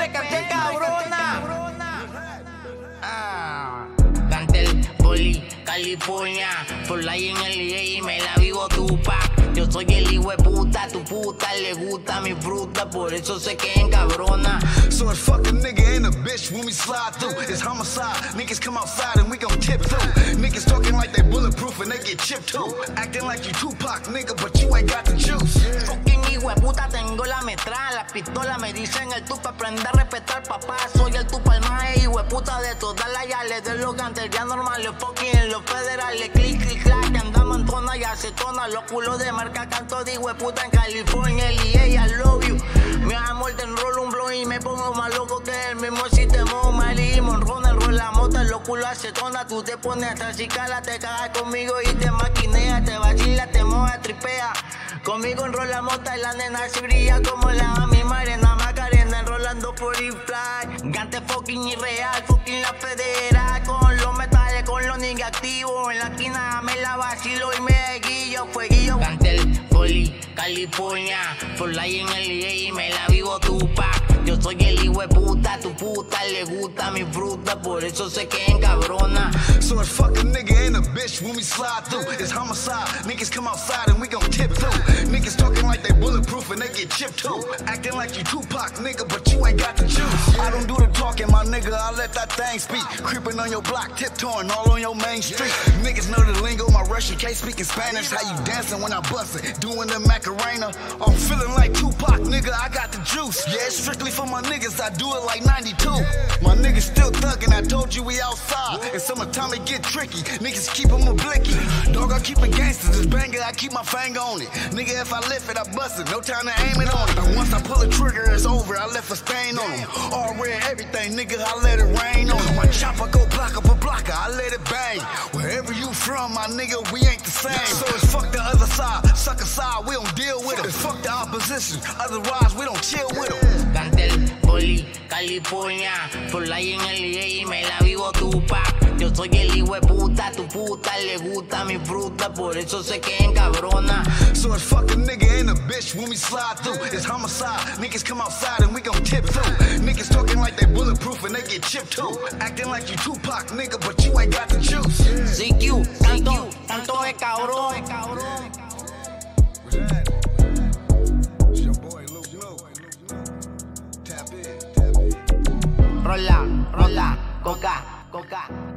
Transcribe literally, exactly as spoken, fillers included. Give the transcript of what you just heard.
le canté cabrona. Ah, Cantel, Poli, California, por ahí en el I A y me la vivo Tupac. Yo soy el hijo de puta, tu puta le gusta mi fruta, por eso se queden cabrona. So it's fuck a nigga and a bitch when we slide through. It's homicide, niggas come outside and we gon' tip through. Niggas talking like they bulletproof and they get chipped too. Acting like you Tupac, nigga, but you ain't got the juice. Fucking hijo de puta, tengo la metralla, la pistola, me dicen el tupa, aprende a respetar papá. Soy el tupa, el más hijo de puta de todas las yales, de los gantes ya normales, fucking en los federales, clic, clic, clac, que andamos en zona y acetona, los culos de marca canto de hijo de puta en California, el I A, I love you. Mi amor, te enrolo un blow y me pongo más loco que el mismo sistema, Mali, Monrón, enrola mota, los culos acetona, tú te pones hasta cicala, te cagas conmigo y te maquinea, te vacila, te moja, tripea. Conmigo enrola mota y la nena se brilla como la mi Marena Macarena, enrolando por el fly. Gante fucking irreal, fucking la federal, con los metales, con los niggas activos. En la esquina me la vacilo y me guillo, fueguillo. Cantel, Poli, California, por ahí en el I A y me la vivo Tupac. Yo soy el hijo de puta, tu puta le gusta mi fruta, por eso se queden cabrona. So it's fuck a nigga and a bitch when we slide through. It's homicide, niggas come outside and we gon' tip through. Niggas talking like they bulletproof and they get chipped too. Acting like you Tupac, nigga, but you ain't got the juice. I don't do the talking, my nigga, I let that thing speak. Creeping on your block, tiptoeing all on your main street. Niggas know the lingo, my Russian case speaking Spanish. How you dancing when I bust it, doing the Macarena. I'm feeling like Tupac, nigga, I got the juice. Yeah, it's strictly for my niggas, I do it like ninety-two. My niggas still thuggin', I told you we outside. In summertime it get tricky, niggas keep them a blicky. Dog, I keep it gangsta, this banger, I keep my finger on it. Nigga, if I lift it, I bust it, no time to aim it on it. And once I pull a trigger, it's over, I left a stain on them. All red, everything, nigga, I let it rain on them. My chopper go block up a blocker, I let it bang. Wherever you from, my nigga, we ain't the same. So it's fuck the other side, sucker side, we don't deal with them. It's fuck the opposition, otherwise we don't chill with them. Cantel, Poli, California, por ahí en el I A y me la vivo Tupac. Yo soy el hijo de puta, tu puta le gusta mi fruta, por eso se queden cabrona. So it's fuck a nigga and a bitch when we slide through. It's homicide, niggas come outside and we gon' tip through. Niggas talking like they bulletproof and they get chipped too. Acting like you Tupac, nigga, but you ain't got the juice. C Q, tanto, tanto de cabrón. Rola, rola, coca, coca.